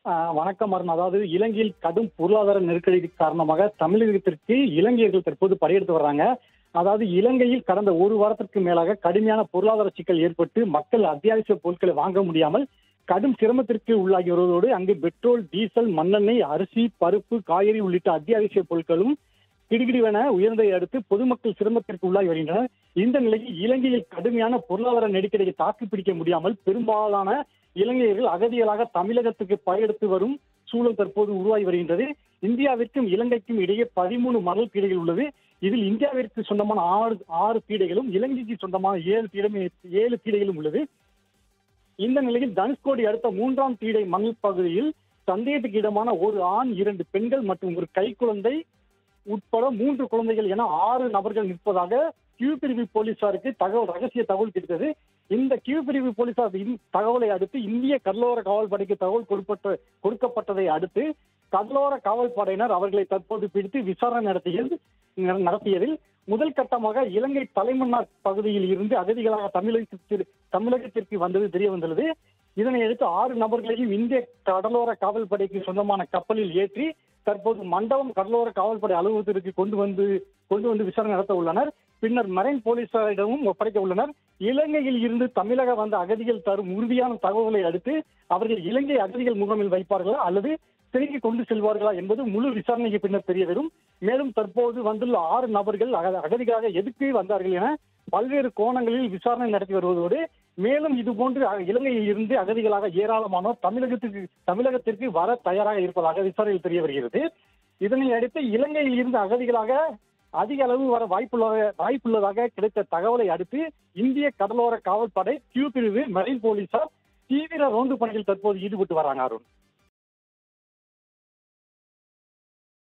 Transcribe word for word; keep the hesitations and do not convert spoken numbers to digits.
ஆ, வணக்கம் அருண். அதாவது இலங்கையில் கடும் பொருளாதார நெருக்கடி காரணமாக தமிழகத்திற்கு இலங்கையர்கள் தற்போது படையெடுத்து வர்றாங்க. அதாவது இலங்கையில் கடந்த ஒரு வாரத்திற்கு மேலாக கடுமையான பொருளாதார சிக்கல் ஏற்பட்டு மக்கள் அத்தியாவசிய பொருட்களை வாங்க முடியாமல் கடும் சிரமத்திற்கு உள்ளாகி வருவதோடு அங்கு பெட்ரோல், டீசல், மண்ணெண்ணெய், அரிசி, பருப்பு, காய்கறி உள்ளிட்ட அத்தியாவசிய பொருட்களும் கிடுகிடுவென உயர்ந்ததை அடுத்து பொதுமக்கள் சிரமத்திற்கு உள்ளாகி வருகின்றனர். இந்த நிலையில் இலங்கையில் கடுமையான பொருளாதார நெருக்கடியை தாக்குப்பிடிக்க முடியாமல் பெரும்பாலான இலங்கையர்கள் அகதிகளாக தமிழகத்துக்கு படையெடுத்து வரும் சூழல் தற்போது உருவாகி வருகின்றது. இந்தியாவிற்கும் இலங்கைக்கும் இடையே பதிமூணு மணல் பீடைகள் உள்ளது. இதில் இந்தியாவிற்கு சொந்தமான ஆறு ஆறு பீடைகளும் இலங்கைக்கு சொந்தமான ஏழு பீடமே ஏழு பீடைகளும் உள்ளது. இந்த நிலையில் தனுஷ்கோடி அடுத்த மூன்றாம் பீடை மணல் பகுதியில் சந்தேகத்துக்கு இடமான ஒரு ஆண், இரண்டு பெண்கள் மற்றும் ஒரு கைக்குழந்தை உட்பட மூன்று குழந்தைகள் என ஆறு நபர்கள் நிற்பதாக கியூ பிரிவு போலீசாருக்கு தகவல் ரகசிய தகவல் கிடைத்தது. இந்த கியூ பிரிவு போலீசார் தகவலை அடுத்து இந்திய கடலோர காவல்படைக்கு தகவல் கொடுப்பட்ட கொடுக்கப்பட்டதை அடுத்து கடலோர காவல்படையினர் அவர்களை தற்போது பிடித்து விசாரணை நடத்தியது நடத்தியதில் முதல் கட்டமாக இலங்கை தலைமன்னார் பகுதியில் இருந்து அகதிகளாக தமிழகத்திற்கு தமிழகத்திற்கு வந்தது தெரிய வந்துள்ளது. இதனை அடுத்து ஆறு நபர்களையும் இந்திய கடலோர காவல்படைக்கு சொந்தமான கப்பலில் ஏற்றி தற்போது மண்டபம் கடலோர காவல்படை அலுவலகத்திற்கு கொண்டு வந்து கொண்டு வந்து விசாரணை நடத்த உள்ளனர். பின்னர் மரைன் போலீசாரிடமும் ஒப்படைக்க உள்ளனர். இலங்கையில் இருந்து தமிழக வந்த அகதிகள் தரும் உறுதியான தகவல்களை அடுத்து அவர்கள் இலங்கை அகதிகள் முகாமில் வைப்பார்களா அல்லது சிறைக்கு கொண்டு செல்வார்களா என்பது முழு விசாரணைக்கு பின்னர் தெரிய வரும். மேலும் தற்போது வந்துள்ள ஆறு நபர்கள் அகதிகளாக எதுக்கு வந்தார்கள் என பல்வேறு கோணங்களில் விசாரணை நடத்தி வருவதோடு மேலும் இதுபோன்று இலங்கையில் இருந்து அகதிகளாக ஏராளமானோர் தமிழகத்திற்கு தமிழகத்திற்கு வர தயாராக இருப்பதாக விசாரணையில் தெரிய வருகிறது. இதனை அடுத்து இலங்கையில் இருந்து அகதிகளாக அதிக அளவு வர வாய்ப்புள்ளதாக வாய்ப்புள்ளதாக கிடைத்த தகவலை அடுத்து இந்திய கடலோர காவல்படை கியூ பிரிவு மரைன் போலீசார் தீவிர ரோந்து பணியில் தற்போது ஈடுபட்டு வராங்க. அருண்.